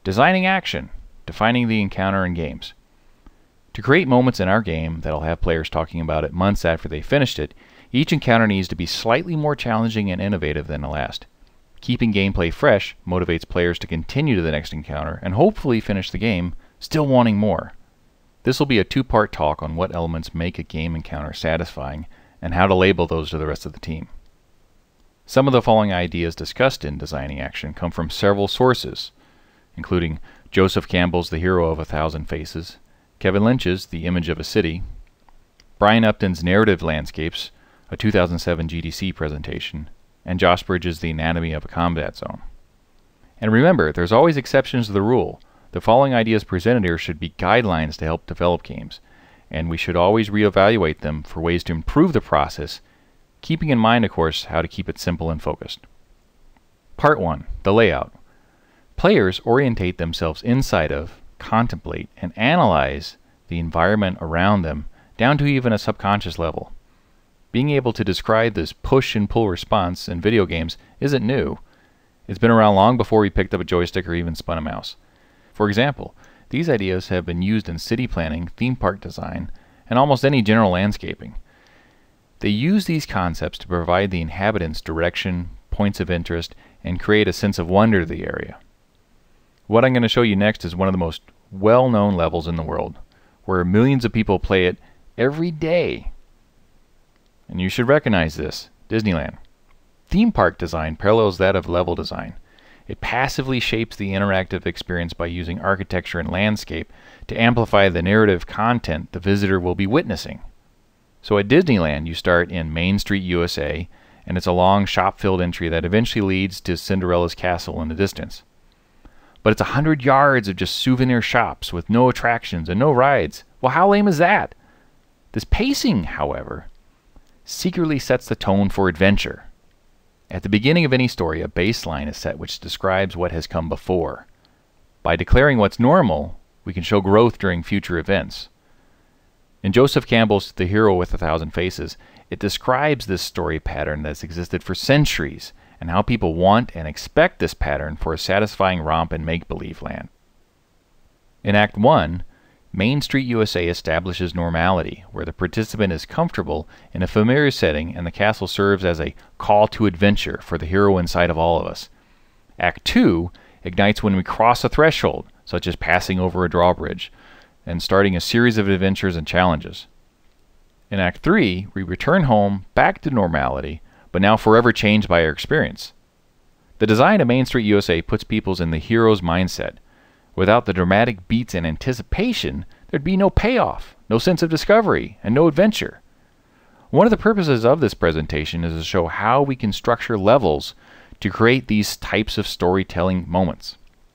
Designing action, defining the encounter in games. To create moments in our game that'll have players talking about it months after they finished it, each encounter needs to be slightly more challenging and innovative than the last. Keeping gameplay fresh motivates players to continue to the next encounter and hopefully finish the game still wanting more. This will be a two-part talk on what elements make a game encounter satisfying and how to label those to the rest of the team. Some of the following ideas discussed in Designing Action come from several sources, including Joseph Campbell's The Hero of a Thousand Faces, Kevin Lynch's The Image of a City, Brian Upton's Narrative Landscapes, a 2007 GDC presentation, and Josh Bridges' The Anatomy of a Combat Zone. And remember, there's always exceptions to the rule. The following ideas presented here should be guidelines to help develop games, and we should always reevaluate them for ways to improve the process, keeping in mind, of course, how to keep it simple and focused. Part 1. The layout. Players orientate themselves inside of, contemplate, and analyze the environment around them down to even a subconscious level. Being able to describe this push and pull response in video games isn't new. It's been around long before we picked up a joystick or even spun a mouse. For example, these ideas have been used in city planning, theme park design, and almost any general landscaping. They use these concepts to provide the inhabitants direction, points of interest, and create a sense of wonder to the area. What I'm going to show you next is one of the most well-known levels in the world, where millions of people play it every day. And you should recognize this: Disneyland. Theme park design parallels that of level design. It passively shapes the interactive experience by using architecture and landscape to amplify the narrative content the visitor will be witnessing. So at Disneyland, you start in Main Street, USA, and it's a long shop-filled entry that eventually leads to Cinderella's castle in the distance. But it's 100 yards of just souvenir shops with no attractions and no rides. Well, how lame is that? This pacing, however, secretly sets the tone for adventure. At the beginning of any story, a baseline is set which describes what has come before. By declaring what's normal, we can show growth during future events. In Joseph Campbell's The Hero with a Thousand Faces, it describes this story pattern that's existed for centuries and how people want and expect this pattern for a satisfying romp in make-believe land. In Act 1, Main Street USA establishes normality, where the participant is comfortable in a familiar setting and the castle serves as a call to adventure for the hero inside of all of us. Act 2 ignites when we cross a threshold, such as passing over a drawbridge, and starting a series of adventures and challenges. In Act 3, we return home back to normality, but now forever changed by our experience. The design of Main Street USA puts people in the hero's mindset. Without the dramatic beats and anticipation, there'd be no payoff, no sense of discovery, and no adventure. One of the purposes of this presentation is to show how we can structure levels to create these types of storytelling moments.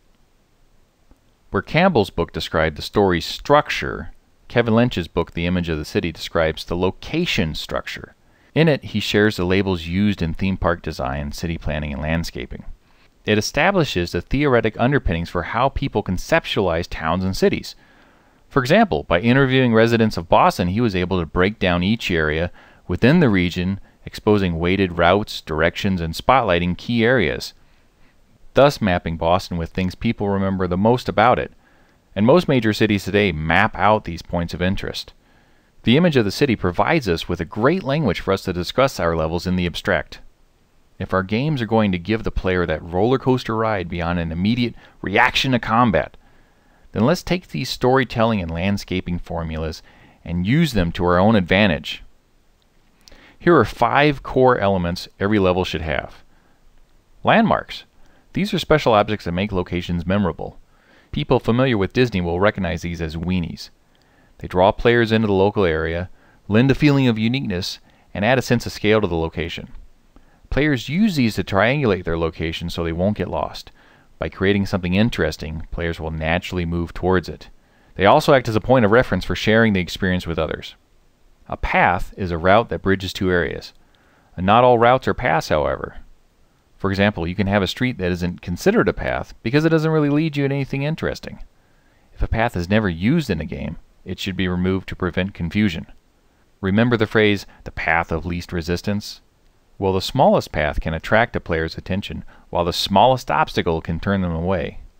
Where Campbell's book described the story's structure, Kevin Lynch's book, The Image of the City, describes the location structure. In it, he shares the labels used in theme park design, city planning, and landscaping. It establishes the theoretic underpinnings for how people conceptualize towns and cities. For example, by interviewing residents of Boston, he was able to break down each area within the region, exposing weighted routes, directions, and spotlighting key areas, thus mapping Boston with things people remember the most about it. And most major cities today map out these points of interest. The Image of the City provides us with a great language for us to discuss our levels in the abstract. If our games are going to give the player that roller coaster ride beyond an immediate reaction to combat, then let's take these storytelling and landscaping formulas and use them to our own advantage. Here are 5 core elements every level should have. Landmarks. These are special objects that make locations memorable. People familiar with Disney will recognize these as weenies. They draw players into the local area, lend a feeling of uniqueness, and add a sense of scale to the location. Players use these to triangulate their location so they won't get lost. By creating something interesting, players will naturally move towards it. They also act as a point of reference for sharing the experience with others. A path is a route that bridges 2 areas. And not all routes are paths, however. For example, you can have a street that isn't considered a path because it doesn't really lead you to anything interesting. If a path is never used in a game, it should be removed to prevent confusion. Remember the phrase, the path of least resistance? Well, the smallest path can attract a player's attention, while the smallest obstacle can turn them away.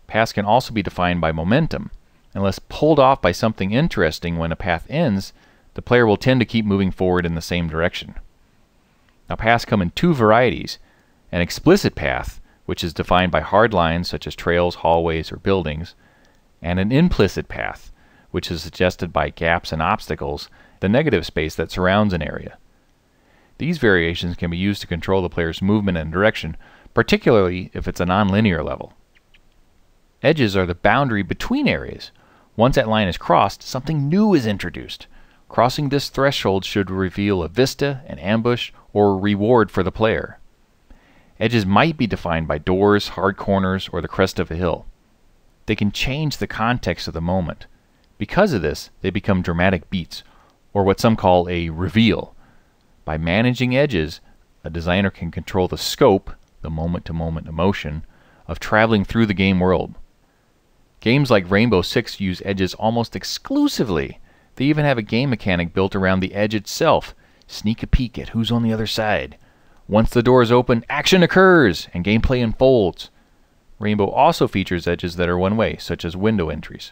Paths can also be defined by momentum. Unless pulled off by something interesting when a path ends, the player will tend to keep moving forward in the same direction. Now, paths come in two varieties: an explicit path, which is defined by hard lines such as trails, hallways, or buildings, and an implicit path, which is suggested by gaps and obstacles, the negative space that surrounds an area. These variations can be used to control the player's movement and direction, particularly if it's a non-linear level. Edges are the boundary between areas. Once that line is crossed, something new is introduced. Crossing this threshold should reveal a vista, an ambush, or a reward for the player. Edges might be defined by doors, hard corners, or the crest of a hill. They can change the context of the moment. Because of this, they become dramatic beats, or what some call a reveal. By managing edges, a designer can control the scope, the moment-to-moment emotion, of traveling through the game world. Games like Rainbow Six use edges almost exclusively. They even have a game mechanic built around the edge itself. Sneak a peek at who's on the other side. Once the door is open, action occurs, and gameplay unfolds. Rainbow also features edges that are one-way, such as window entries.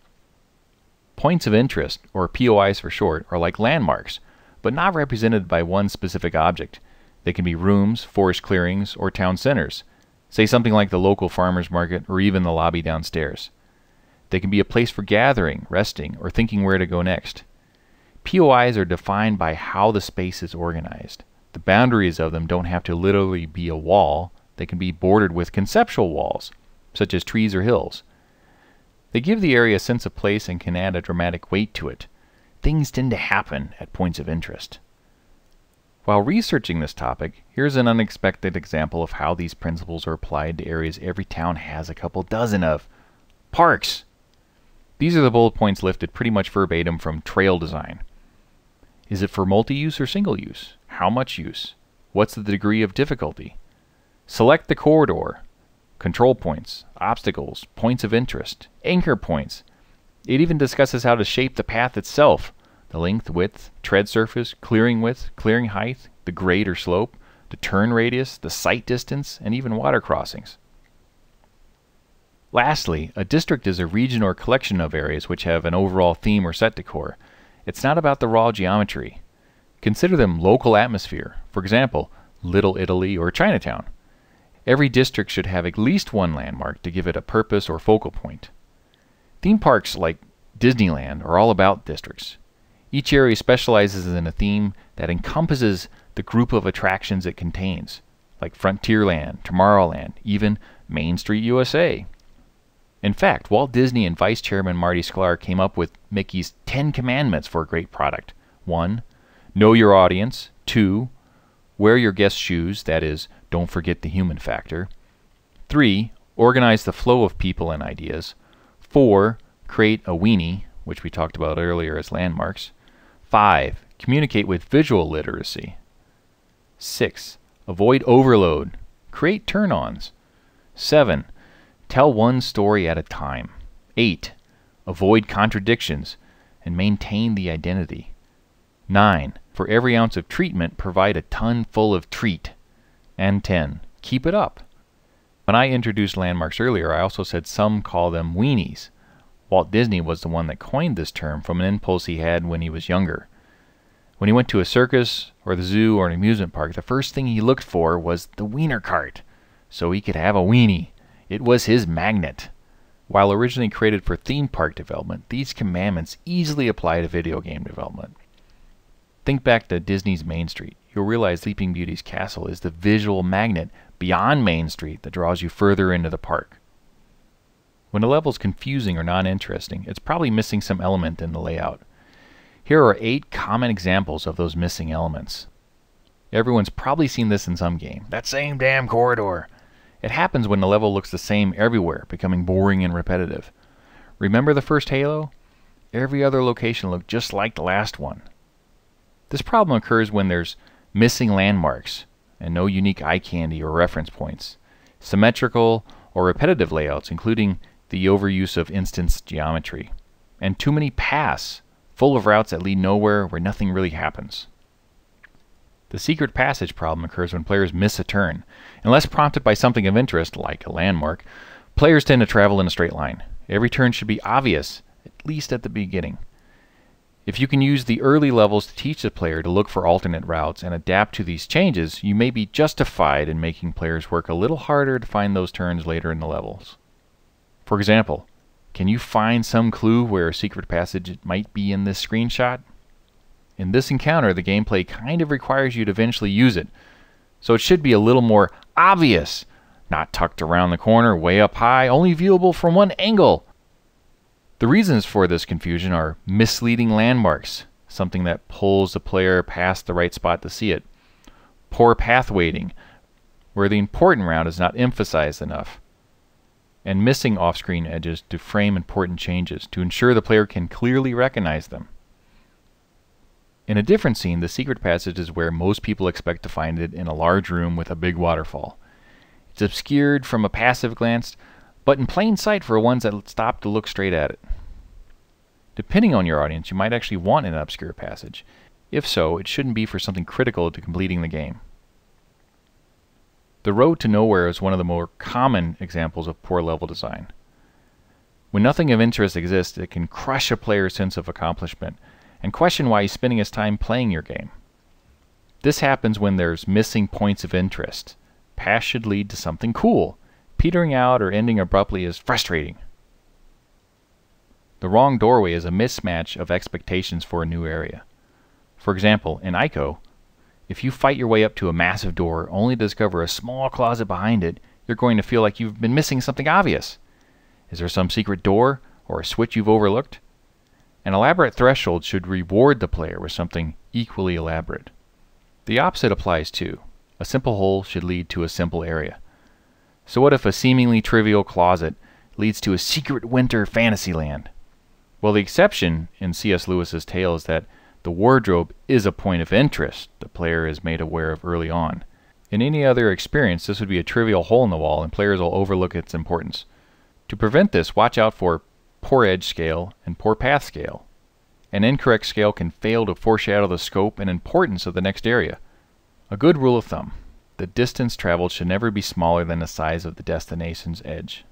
Points of interest, or POIs for short, are like landmarks, but not represented by one specific object. They can be rooms, forest clearings, or town centers. Say something like the local farmer's market or even the lobby downstairs. They can be a place for gathering, resting, or thinking where to go next. POIs are defined by how the space is organized. The boundaries of them don't have to literally be a wall. They can be bordered with conceptual walls, such as trees or hills. They give the area a sense of place and can add a dramatic weight to it. Things tend to happen at points of interest. While researching this topic, here's an unexpected example of how these principles are applied to areas every town has a couple dozen of. Parks! These are the bullet points lifted pretty much verbatim from trail design. Is it for multi-use or single use? How much use? What's the degree of difficulty? Select the corridor. Control points, obstacles, points of interest, anchor points. It even discusses how to shape the path itself. The length, width, tread surface, clearing width, clearing height, the grade or slope, the turn radius, the sight distance, and even water crossings. Lastly, a district is a region or collection of areas which have an overall theme or set decor. It's not about the raw geometry. Consider them local atmosphere. For example, Little Italy or Chinatown. Every district should have at least one landmark to give it a purpose or focal point. Theme parks like Disneyland are all about districts. Each area specializes in a theme that encompasses the group of attractions it contains, like Frontierland, Tomorrowland, even Main Street USA. In fact, Walt Disney and Vice Chairman Marty Sklar came up with Mickey's 10 Commandments for a great product. 1. Know your audience. 2. Wear your guest shoes, that is, don't forget the human factor. 3. Organize the flow of people and ideas. 4. Create a weenie, which we talked about earlier as landmarks. 5. Communicate with visual literacy. 6. Avoid overload. Create turn-ons. 7. Tell one story at a time. 8. Avoid contradictions and maintain the identity. 9. For every ounce of treatment, provide a ton full of treat. And 10. Keep it up. When I introduced landmarks earlier, I also said some call them weenies. Walt Disney was the one that coined this term from an impulse he had when he was younger. When he went to a circus or the zoo or an amusement park, the first thing he looked for was the wiener cart, so he could have a weenie. It was his magnet. While originally created for theme park development, these commandments easily apply to video game development. Think back to Disney's Main Street. You'll realize Sleeping Beauty's castle is the visual magnet beyond Main Street that draws you further into the park. When a level is confusing or non-interesting, it's probably missing some element in the layout. Here are 8 common examples of those missing elements. Everyone's probably seen this in some game. That same damn corridor. It happens when the level looks the same everywhere, becoming boring and repetitive. Remember the first Halo? Every other location looked just like the last one. This problem occurs when there's missing landmarks and no unique eye candy or reference points, symmetrical or repetitive layouts, including the overuse of instance geometry, and too many paths, full of routes that lead nowhere where nothing really happens. The secret passage problem occurs when players miss a turn. Unless prompted by something of interest, like a landmark, Players tend to travel in a straight line. Every turn should be obvious, at least at the beginning. If you can use the early levels to teach the player to look for alternate routes and adapt to these changes, you may be justified in making players work a little harder to find those turns later in the levels. For example, can you find some clue where a secret passage might be in this screenshot? In this encounter, the gameplay kind of requires you to eventually use it, so it should be a little more obvious, not tucked around the corner, way up high, only viewable from one angle. The reasons for this confusion are misleading landmarks, something that pulls the player past the right spot to see it. Poor path weighting, where the important route is not emphasized enough. And missing off-screen edges to frame important changes to ensure the player can clearly recognize them. In a different scene, the secret passage is where most people expect to find it in a large room with a big waterfall. It's obscured from a passive glance, but in plain sight for ones that stop to look straight at it. Depending on your audience, you might actually want an obscure passage. If so, it shouldn't be for something critical to completing the game. The road to nowhere is one of the more common examples of poor level design. When nothing of interest exists, it can crush a player's sense of accomplishment and question why he's spending his time playing your game. This happens when there's missing points of interest. Paths should lead to something cool. Petering out or ending abruptly is frustrating. The wrong doorway is a mismatch of expectations for a new area. For example, in Ico, if you fight your way up to a massive door only to discover a small closet behind it, you're going to feel like you've been missing something obvious. Is there some secret door or a switch you've overlooked? An elaborate threshold should reward the player with something equally elaborate. The opposite applies too. A simple hole should lead to a simple area. So what if a seemingly trivial closet leads to a secret winter fantasy land? Well, the exception in C.S. Lewis's tale is that the wardrobe is a point of interest the player is made aware of early on. In any other experience, this would be a trivial hole in the wall and players will overlook its importance. To prevent this, watch out for poor edge scale and poor path scale. An incorrect scale can fail to foreshadow the scope and importance of the next area. A good rule of thumb: the distance traveled should never be smaller than the size of the destination's edge.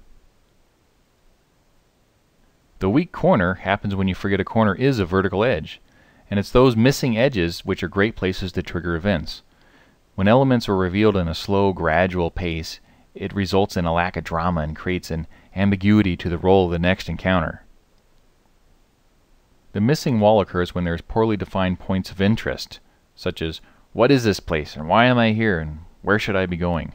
The weak corner happens when you forget a corner is a vertical edge, and it's those missing edges which are great places to trigger events. When elements are revealed in a slow, gradual pace, it results in a lack of drama and creates an ambiguity to the role of the next encounter. The missing wall occurs when there's poorly defined points of interest, such as, what is this place, and why am I here, and where should I be going?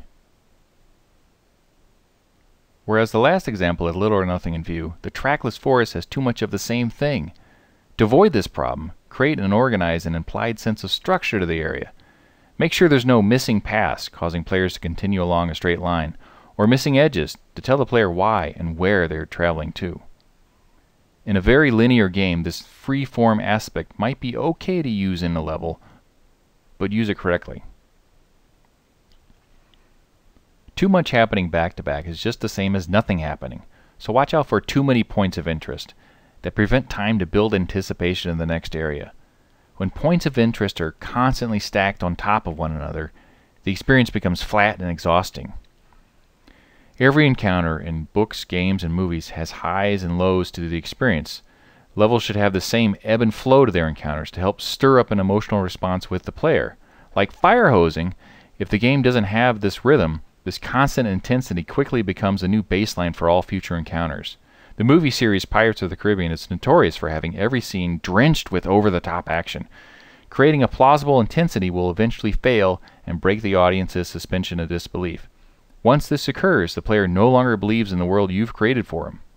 Whereas the last example had little or nothing in view, the trackless forest has too much of the same thing. To avoid this problem, create and organize an implied sense of structure to the area. Make sure there's no missing paths causing players to continue along a straight line, or missing edges to tell the player why and where they're traveling to. In a very linear game, this free-form aspect might be okay to use in a level, but use it correctly. Too much happening back-to-back is just the same as nothing happening, so watch out for too many points of interest that prevent time to build anticipation in the next area. When points of interest are constantly stacked on top of one another, the experience becomes flat and exhausting. Every encounter in books, games, and movies has highs and lows to the experience. Levels should have the same ebb and flow to their encounters to help stir up an emotional response with the player. Like fire hosing, if the game doesn't have this rhythm, this constant intensity quickly becomes a new baseline for all future encounters. The movie series Pirates of the Caribbean is notorious for having every scene drenched with over-the-top action. Creating a plausible intensity will eventually fail and break the audience's suspension of disbelief. Once this occurs, the player no longer believes in the world you've created for him.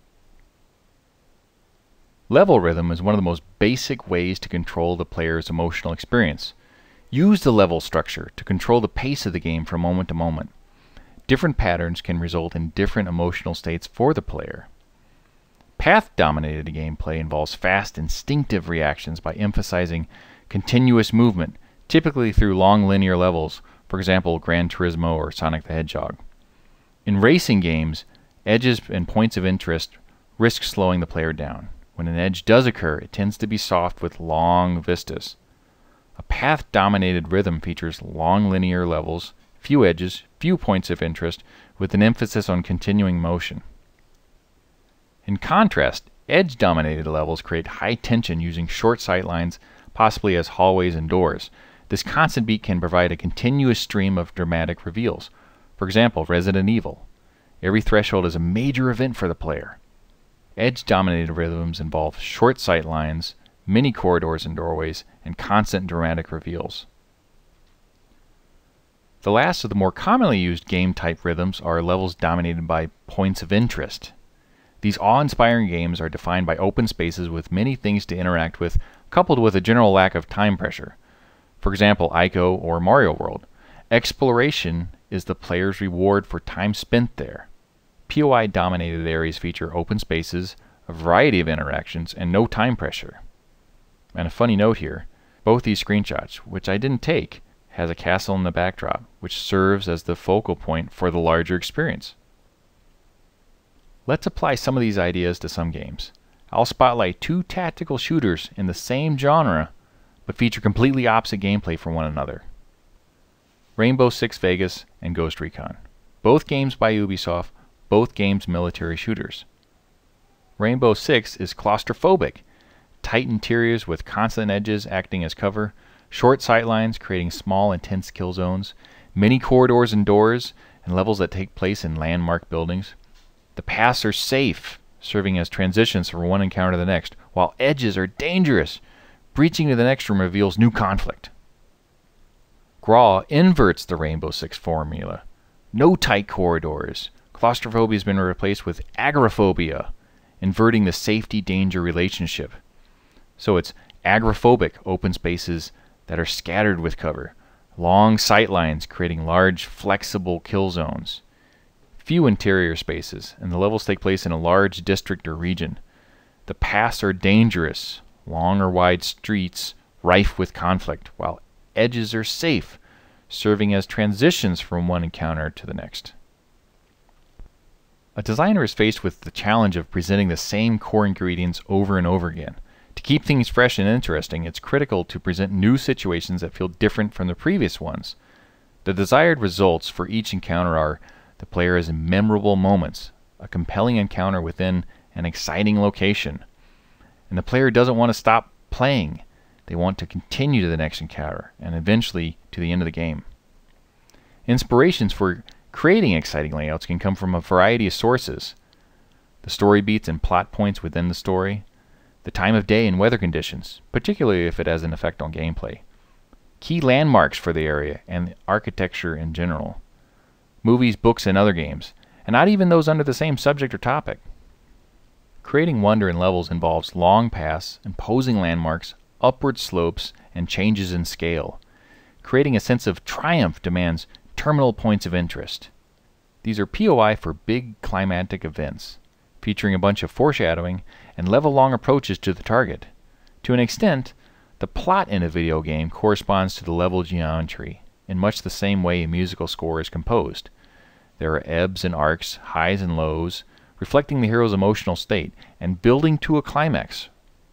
Level rhythm is one of the most basic ways to control the player's emotional experience. Use the level structure to control the pace of the game from moment to moment. Different patterns can result in different emotional states for the player. Path-dominated gameplay involves fast, instinctive reactions by emphasizing continuous movement, typically through long linear levels, for example, Gran Turismo or Sonic the Hedgehog. In racing games, edges and points of interest risk slowing the player down. When an edge does occur, it tends to be soft with long vistas. A path-dominated rhythm features long linear levels, few edges, few points of interest, with an emphasis on continuing motion. In contrast, edge-dominated levels create high tension using short sightlines, possibly as hallways and doors. This constant beat can provide a continuous stream of dramatic reveals. For example, Resident Evil. Every threshold is a major event for the player. Edge-dominated rhythms involve short sightlines, many corridors and doorways, and constant dramatic reveals. The last of the more commonly used game-type rhythms are levels dominated by points of interest. These awe-inspiring games are defined by open spaces with many things to interact with, coupled with a general lack of time pressure. For example, Ico or Mario World. Exploration is the player's reward for time spent there. POI-dominated areas feature open spaces, a variety of interactions, and no time pressure. And a funny note here, both these screenshots, which I didn't take, has a castle in the backdrop, which serves as the focal point for the larger experience. Let's apply some of these ideas to some games. I'll spotlight two tactical shooters in the same genre, but feature completely opposite gameplay from one another. Rainbow Six Vegas and Ghost Recon. Both games by Ubisoft, both games military shooters. Rainbow Six is claustrophobic. Tight interiors with constant edges acting as cover, short sightlines creating small intense kill zones, many corridors and doors, and levels that take place in landmark buildings. The paths are safe, serving as transitions from one encounter to the next, while edges are dangerous. Breaching to the next room reveals new conflict. Graw inverts the Rainbow Six formula. No tight corridors. Claustrophobia has been replaced with agoraphobia, inverting the safety-danger relationship. So it's agoraphobic open spaces that are scattered with cover. Long sightlines creating large, flexible kill zones. Few interior spaces, and the levels take place in a large district or region. The paths are dangerous, long or wide streets rife with conflict, while edges are safe, serving as transitions from one encounter to the next. A designer is faced with the challenge of presenting the same core ingredients over and over again. To keep things fresh and interesting, it's critical to present new situations that feel different from the previous ones. The desired results for each encounter are the player has memorable moments, a compelling encounter within an exciting location, and the player doesn't want to stop playing. They want to continue to the next encounter, and eventually to the end of the game. Inspirations for creating exciting layouts can come from a variety of sources. The story beats and plot points within the story, the time of day and weather conditions, particularly if it has an effect on gameplay, key landmarks for the area and architecture in general, movies, books, and other games, and not even those under the same subject or topic. Creating wonder in levels involves long paths, imposing landmarks, upward slopes, and changes in scale. Creating a sense of triumph demands terminal points of interest. These are POI for big climatic events, featuring a bunch of foreshadowing and level-long approaches to the target. To an extent, the plot in a video game corresponds to the level geometry, in much the same way a musical score is composed. There are ebbs and arcs, highs and lows, reflecting the hero's emotional state and building to a climax.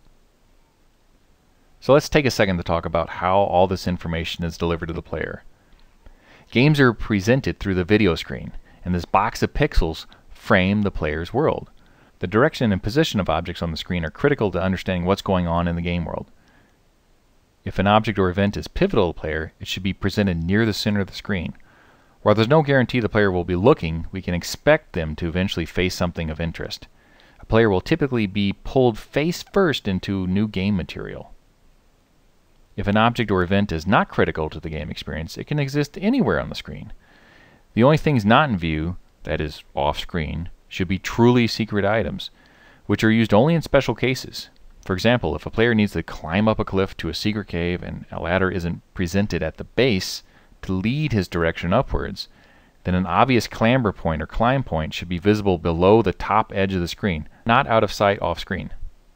So let's take a second to talk about how all this information is delivered to the player. Games are presented through the video screen, and this box of pixels frame the player's world. The direction and position of objects on the screen are critical to understanding what's going on in the game world. If an object or event is pivotal to the player, it should be presented near the center of the screen. While there's no guarantee the player will be looking, we can expect them to eventually face something of interest. A player will typically be pulled face first into new game material. If an object or event is not critical to the game experience, it can exist anywhere on the screen. The only things not in view, that is, off-screen, should be truly secret items, which are used only in special cases. For example, if a player needs to climb up a cliff to a secret cave and a ladder isn't presented at the base to lead his direction upwards, then an obvious clamber point or climb point should be visible below the top edge of the screen, not out of sight off-screen.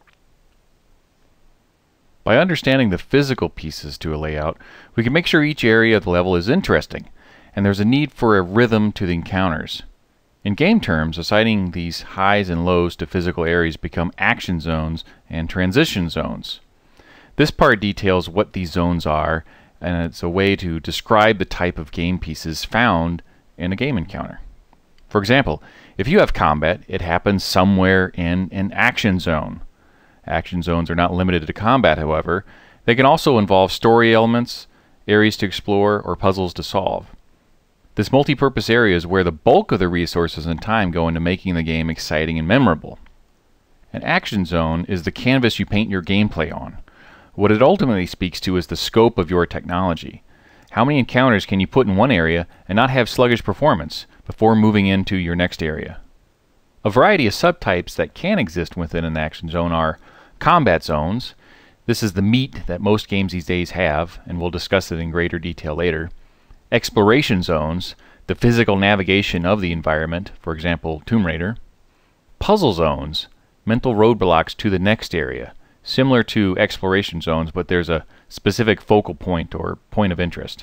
By understanding the physical pieces to a layout, we can make sure each area of the level is interesting, and there's a need for a rhythm to the encounters. In game terms, assigning these highs and lows to physical areas become action zones and transition zones. This part details what these zones are, and it's a way to describe the type of game pieces found in a game encounter. For example, If you have combat, it happens somewhere in an action zone. Action zones are not limited to combat, however. They can also involve story elements, areas to explore, or puzzles to solve. This multi-purpose area is where the bulk of the resources and time go into making the game exciting and memorable. An action zone is the canvas you paint your gameplay on. What it ultimately speaks to is the scope of your technology. How many encounters can you put in one area and not have sluggish performance before moving into your next area? A variety of subtypes that can exist within an action zone are combat zones. This is the meat that most games these days have, and we'll discuss it in greater detail later. Exploration zones, the physical navigation of the environment, for example, Tomb Raider. Puzzle zones, mental roadblocks to the next area, similar to exploration zones, but there's a specific focal point or point of interest.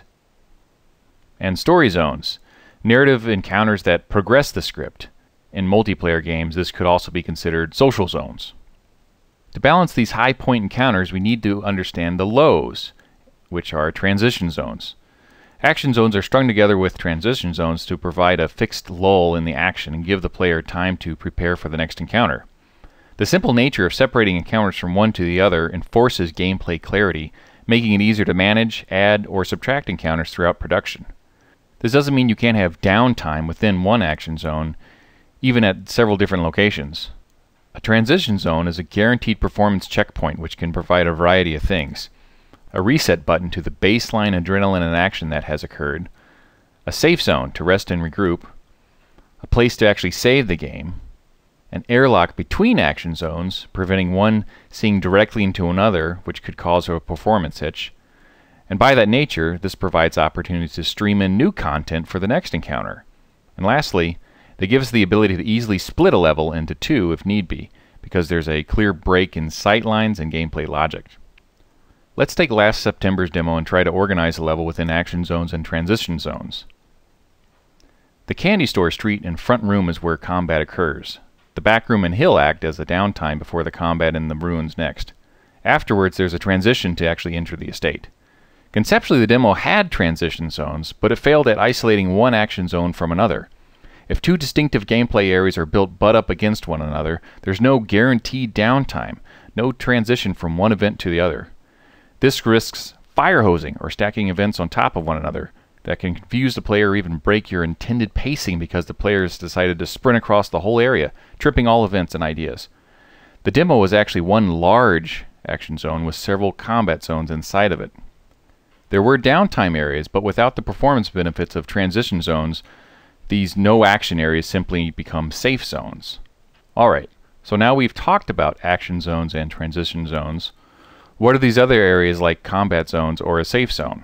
And story zones, narrative encounters that progress the script. In multiplayer games, this could also be considered social zones. To balance these high point encounters, we need to understand the lows, which are transition zones. Action zones are strung together with transition zones to provide a fixed lull in the action and give the player time to prepare for the next encounter. The simple nature of separating encounters from one to the other enforces gameplay clarity, making it easier to manage, add, or subtract encounters throughout production. This doesn't mean you can't have downtime within one action zone, even at several different locations. A transition zone is a guaranteed performance checkpoint which can provide a variety of things. A reset button to the baseline adrenaline and action that has occurred, a safe zone to rest and regroup, a place to actually save the game, an airlock between action zones, preventing one seeing directly into another, which could cause a performance hitch, and by that nature, this provides opportunities to stream in new content for the next encounter. And lastly, they give us the ability to easily split a level into two if need be, because there's a clear break in sight lines and gameplay logic. Let's take last September's demo and try to organize a level within action zones and transition zones. The candy store street and front room is where combat occurs. The back room and hill act as a downtime before the combat in the ruins next. Afterwards, there's a transition to actually enter the estate. Conceptually, the demo had transition zones, but it failed at isolating one action zone from another. If two distinctive gameplay areas are built butt up against one another, there's no guaranteed downtime, no transition from one event to the other. This risks fire hosing or stacking events on top of one another that can confuse the player or even break your intended pacing because the player has decided to sprint across the whole area, tripping all events and ideas. The demo was actually one large action zone with several combat zones inside of it. There were downtime areas, but without the performance benefits of transition zones, these no action areas simply become safe zones. Alright, so now we've talked about action zones and transition zones. What are these other areas like combat zones or a safe zone?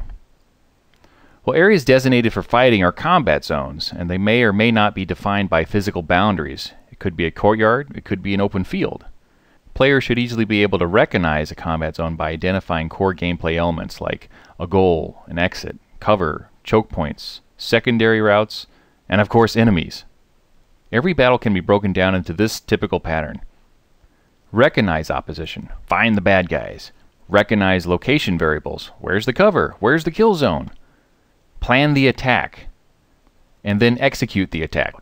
Well, areas designated for fighting are combat zones, and they may or may not be defined by physical boundaries. It could be a courtyard, it could be an open field. Players should easily be able to recognize a combat zone by identifying core gameplay elements like a goal, an exit, cover, choke points, secondary routes, and of course enemies. Every battle can be broken down into this typical pattern. Recognize opposition, find the bad guys. Recognize location variables, where's the cover, where's the kill zone. Plan the attack, and then execute the attack.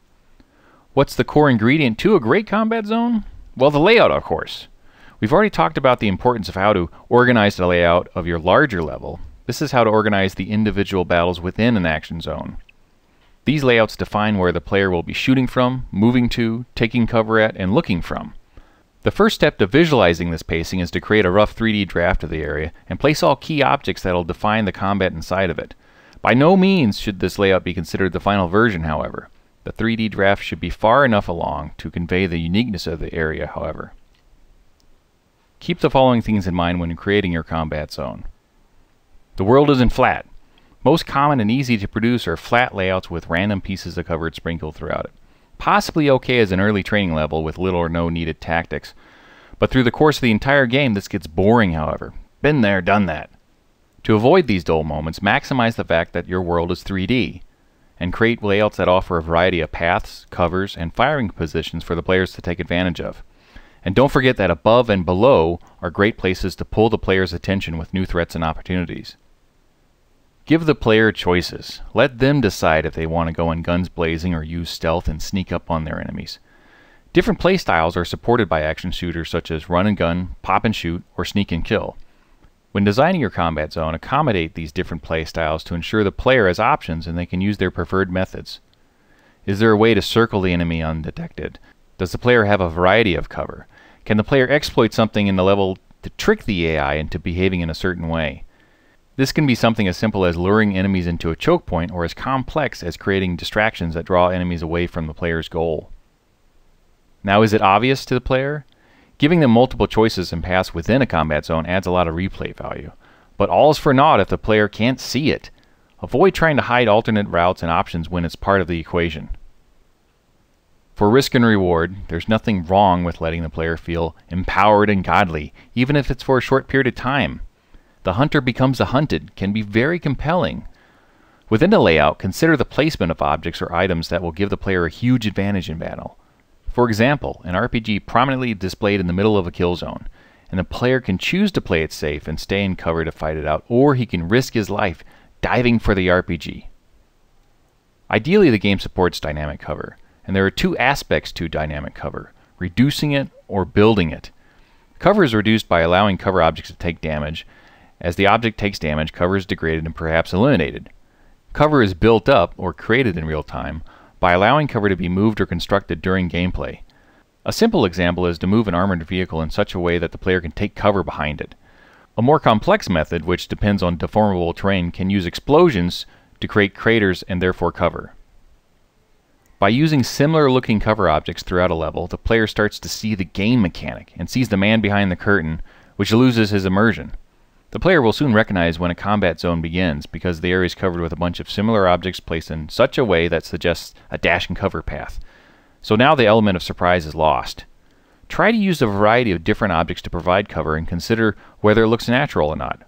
What's the core ingredient to a great combat zone? Well, the layout, of course. We've already talked about the importance of how to organize the layout of your larger level. This is how to organize the individual battles within an action zone. These layouts define where the player will be shooting from, moving to, taking cover at, and looking from. The first step to visualizing this pacing is to create a rough 3D draft of the area and place all key objects that will define the combat inside of it. By no means should this layout be considered the final version, however. The 3D draft should be far enough along to convey the uniqueness of the area, however. Keep the following things in mind when creating your combat zone. The world isn't flat. Most common and easy to produce are flat layouts with random pieces of cover sprinkled throughout it. Possibly okay as an early training level with little or no needed tactics, but through the course of the entire game this gets boring, however. Been there, done that. To avoid these dull moments, maximize the fact that your world is 3D, and create layouts that offer a variety of paths, covers, and firing positions for the players to take advantage of. And don't forget that above and below are great places to pull the player's attention with new threats and opportunities. Give the player choices. Let them decide if they want to go in guns blazing or use stealth and sneak up on their enemies. Different playstyles are supported by action shooters such as run and gun, pop and shoot, or sneak and kill. When designing your combat zone, accommodate these different playstyles to ensure the player has options and they can use their preferred methods. Is there a way to circle the enemy undetected? Does the player have a variety of cover? Can the player exploit something in the level to trick the AI into behaving in a certain way? This can be something as simple as luring enemies into a choke point or as complex as creating distractions that draw enemies away from the player's goal. Now, is it obvious to the player? Giving them multiple choices and paths within a combat zone adds a lot of replay value. But all is for naught if the player can't see it. Avoid trying to hide alternate routes and options when it's part of the equation. For risk and reward, there's nothing wrong with letting the player feel empowered and godly, even if it's for a short period of time. The hunter becomes a hunted can be very compelling. Within the layout, consider the placement of objects or items that will give the player a huge advantage in battle. For example, an RPG prominently displayed in the middle of a kill zone, and the player can choose to play it safe and stay in cover to fight it out, or he can risk his life diving for the RPG. Ideally, the game supports dynamic cover, and there are two aspects to dynamic cover: reducing it or building it. Cover is reduced by allowing cover objects to take damage. As the object takes damage, cover is degraded and perhaps eliminated. Cover is built up, or created in real time, by allowing cover to be moved or constructed during gameplay. A simple example is to move an armored vehicle in such a way that the player can take cover behind it. A more complex method, which depends on deformable terrain, can use explosions to create craters and therefore cover. By using similar looking cover objects throughout a level, the player starts to see the game mechanic and sees the man behind the curtain, which loses his immersion. The player will soon recognize when a combat zone begins because the area is covered with a bunch of similar objects placed in such a way that suggests a dash and cover path. So now the element of surprise is lost. Try to use a variety of different objects to provide cover and consider whether it looks natural or not.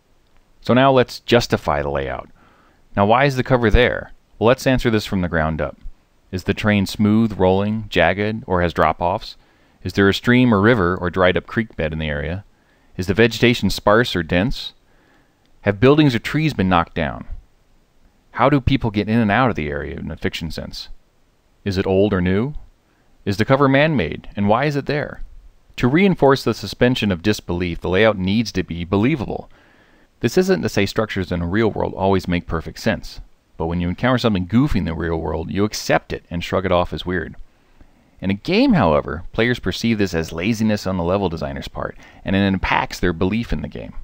So now let's justify the layout. Now, why is the cover there? Well, let's answer this from the ground up. Is the terrain smooth, rolling, jagged, or has drop-offs? Is there a stream or river or dried up creek bed in the area? Is the vegetation sparse or dense? Have buildings or trees been knocked down? How do people get in and out of the area in a fiction sense? Is it old or new? Is the cover man-made, and why is it there? To reinforce the suspension of disbelief, the layout needs to be believable. This isn't to say structures in the real world always make perfect sense, but when you encounter something goofy in the real world, you accept it and shrug it off as weird. In a game, however, players perceive this as laziness on the level designer's part, and it impacts their belief in the game.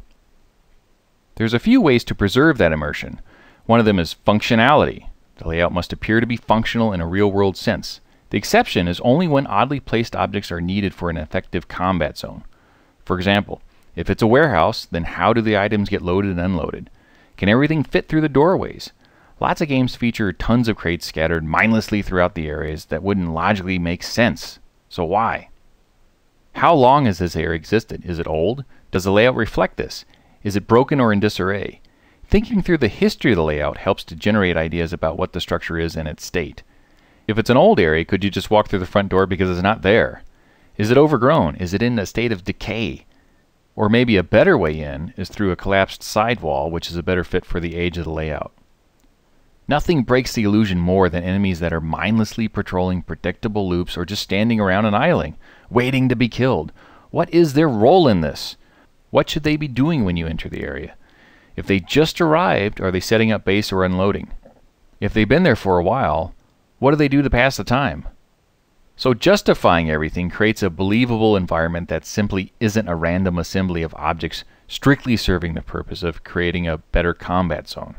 There's a few ways to preserve that immersion. One of them is functionality. The layout must appear to be functional in a real-world sense. The exception is only when oddly placed objects are needed for an effective combat zone. For example, if it's a warehouse, then how do the items get loaded and unloaded? Can everything fit through the doorways? Lots of games feature tons of crates scattered mindlessly throughout the areas that wouldn't logically make sense. So why? How long has this area existed? Is it old? Does the layout reflect this? Is it broken or in disarray? Thinking through the history of the layout helps to generate ideas about what the structure is and its state. If it's an old area, could you just walk through the front door because it's not there? Is it overgrown? Is it in a state of decay? Or maybe a better way in is through a collapsed sidewall, which is a better fit for the age of the layout. Nothing breaks the illusion more than enemies that are mindlessly patrolling predictable loops or just standing around and idling, waiting to be killed. What is their role in this? What should they be doing when you enter the area? If they just arrived, are they setting up base or unloading? If they've been there for a while, what do they do to pass the time? So justifying everything creates a believable environment that simply isn't a random assembly of objects strictly serving the purpose of creating a better combat zone.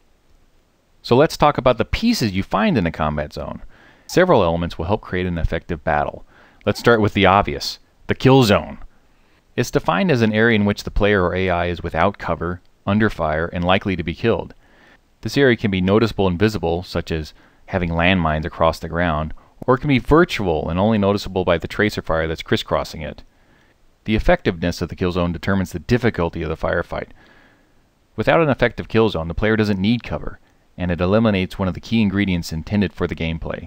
So let's talk about the pieces you find in a combat zone. Several elements will help create an effective battle. Let's start with the obvious, the kill zone. It's defined as an area in which the player or AI is without cover, under fire, and likely to be killed. This area can be noticeable and visible, such as having landmines across the ground, or it can be virtual and only noticeable by the tracer fire that's crisscrossing it. The effectiveness of the kill zone determines the difficulty of the firefight. Without an effective kill zone, the player doesn't need cover, and it eliminates one of the key ingredients intended for the gameplay.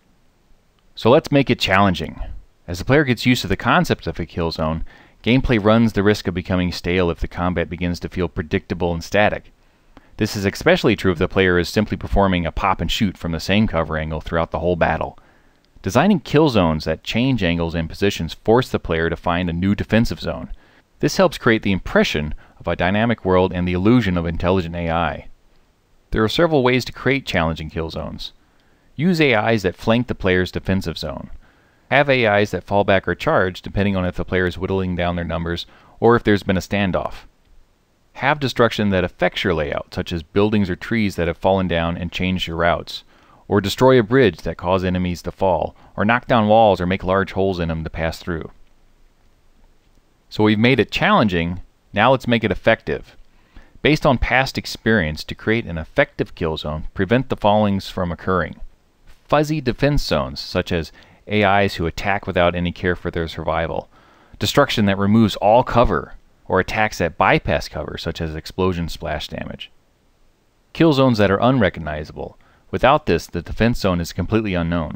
So let's make it challenging. As the player gets used to the concept of a kill zone, gameplay runs the risk of becoming stale if the combat begins to feel predictable and static. This is especially true if the player is simply performing a pop and shoot from the same cover angle throughout the whole battle. Designing kill zones that change angles and positions force the player to find a new defensive zone. This helps create the impression of a dynamic world and the illusion of intelligent AI. There are several ways to create challenging kill zones. Use AIs that flank the player's defensive zone. Have AIs that fall back or charge depending on if the player is whittling down their numbers or if there's been a standoff. Have destruction that affects your layout, such as buildings or trees that have fallen down and changed your routes, or destroy a bridge that cause enemies to fall, or knock down walls or make large holes in them to pass through. So we've made it challenging, now let's make it effective. Based on past experience, to create an effective kill zone, prevent the followings from occurring. Fuzzy defense zones, such as AIs who attack without any care for their survival. Destruction that removes all cover, or attacks that bypass cover, such as explosion splash damage. Kill zones that are unrecognizable. Without this, the defense zone is completely unknown.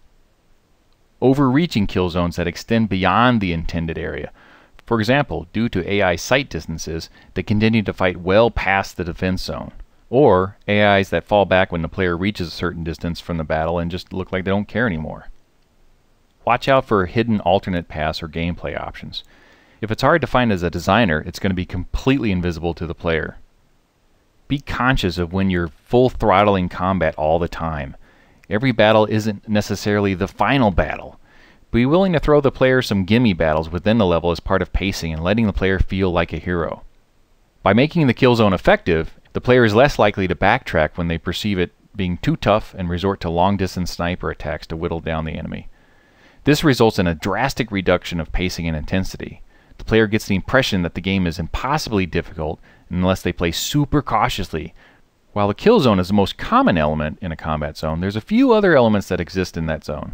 Overreaching kill zones that extend beyond the intended area. For example, due to AI sight distances, they continue to fight well past the defense zone. Or AIs that fall back when the player reaches a certain distance from the battle and just look like they don't care anymore. Watch out for hidden alternate paths or gameplay options. If it's hard to find as a designer, it's going to be completely invisible to the player. Be conscious of when you're full throttling combat all the time. Every battle isn't necessarily the final battle. Be willing to throw the player some gimme battles within the level as part of pacing and letting the player feel like a hero. By making the kill zone effective, the player is less likely to backtrack when they perceive it being too tough and resort to long-distance sniper attacks to whittle down the enemy. This results in a drastic reduction of pacing and intensity. The player gets the impression that the game is impossibly difficult unless they play super cautiously. While the kill zone is the most common element in a combat zone, there's a few other elements that exist in that zone.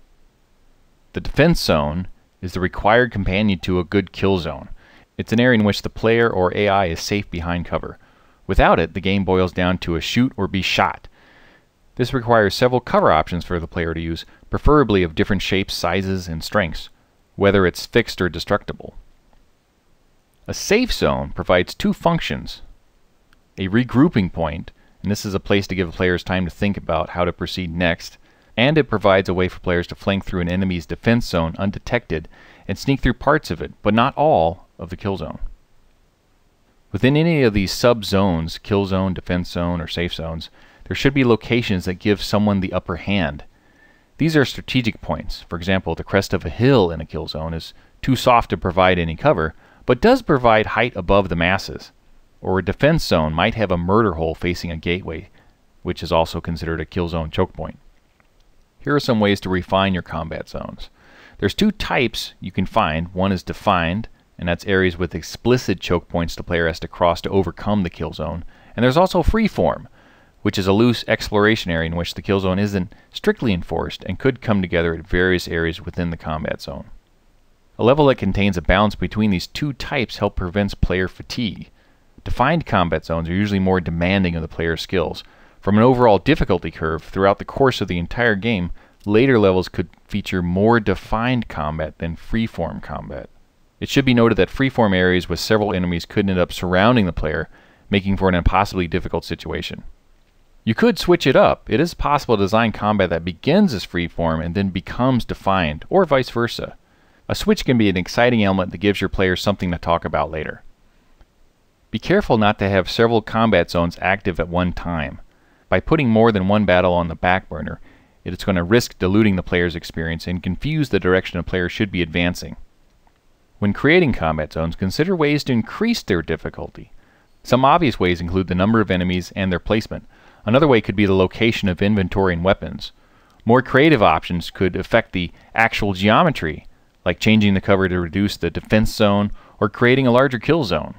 The defense zone is the required companion to a good kill zone. It's an area in which the player or AI is safe behind cover. Without it, the game boils down to a shoot or be shot. This requires several cover options for the player to use, preferably of different shapes, sizes, and strengths, whether it's fixed or destructible. A safe zone provides two functions. A regrouping point, and this is a place to give players time to think about how to proceed next, and it provides a way for players to flank through an enemy's defense zone undetected and sneak through parts of it, but not all of the kill zone. Within any of these sub-zones, kill zone, defense zone, or safe zones, there should be locations that give someone the upper hand. These are strategic points. For example, the crest of a hill in a kill zone is too soft to provide any cover, but does provide height above the masses. Or a defense zone might have a murder hole facing a gateway, which is also considered a kill zone choke point. Here are some ways to refine your combat zones. There's two types you can find. One is defined, and that's areas with explicit choke points the player has to cross to overcome the kill zone. And there's also freeform, which is a loose exploration area in which the kill zone isn't strictly enforced and could come together at various areas within the combat zone. A level that contains a balance between these two types helps prevent player fatigue. Defined combat zones are usually more demanding of the player's skills. From an overall difficulty curve throughout the course of the entire game, later levels could feature more defined combat than freeform combat. It should be noted that freeform areas with several enemies could end up surrounding the player, making for an impossibly difficult situation. You could switch it up. It is possible to design combat that begins as freeform and then becomes defined, or vice versa. A switch can be an exciting element that gives your players something to talk about later. Be careful not to have several combat zones active at one time. By putting more than one battle on the back burner, it's going to risk diluting the player's experience and confuse the direction a player should be advancing. When creating combat zones, consider ways to increase their difficulty. Some obvious ways include the number of enemies and their placement. Another way could be the location of inventory and weapons. More creative options could affect the actual geometry, like changing the cover to reduce the defense zone or creating a larger kill zone.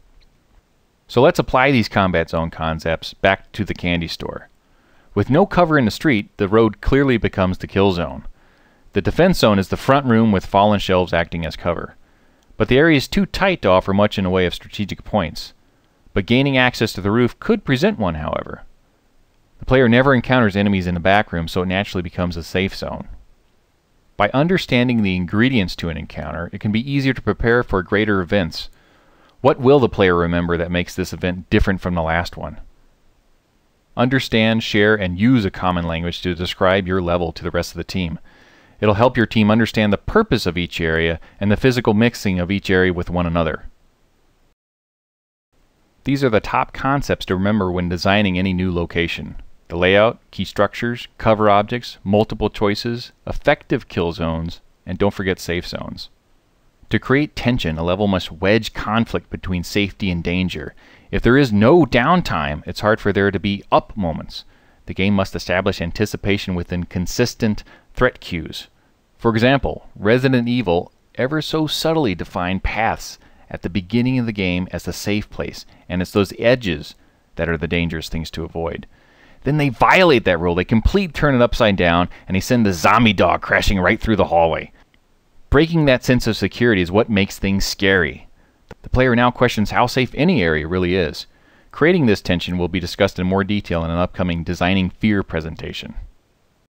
So let's apply these combat zone concepts back to the candy store. With no cover in the street, the road clearly becomes the kill zone. The defense zone is the front room with fallen shelves acting as cover. But the area is too tight to offer much in the way of strategic points. But gaining access to the roof could present one, however. The player never encounters enemies in the back room, so it naturally becomes a safe zone. By understanding the ingredients to an encounter, it can be easier to prepare for greater events. What will the player remember that makes this event different from the last one? Understand, share, and use a common language to describe your level to the rest of the team. It'll help your team understand the purpose of each area and the physical mixing of each area with one another. These are the top concepts to remember when designing any new location: the layout, key structures, cover objects, multiple choices, effective kill zones, and don't forget safe zones. To create tension, a level must wedge conflict between safety and danger. If there is no downtime, it's hard for there to be up moments. The game must establish anticipation within consistent threat cues. For example, Resident Evil ever so subtly defined paths at the beginning of the game as the safe place, and it's those edges that are the dangerous things to avoid. Then they violate that rule, they completely turn it upside down, and they send the zombie dog crashing right through the hallway. Breaking that sense of security is what makes things scary. The player now questions how safe any area really is. Creating this tension will be discussed in more detail in an upcoming Designing Fear presentation.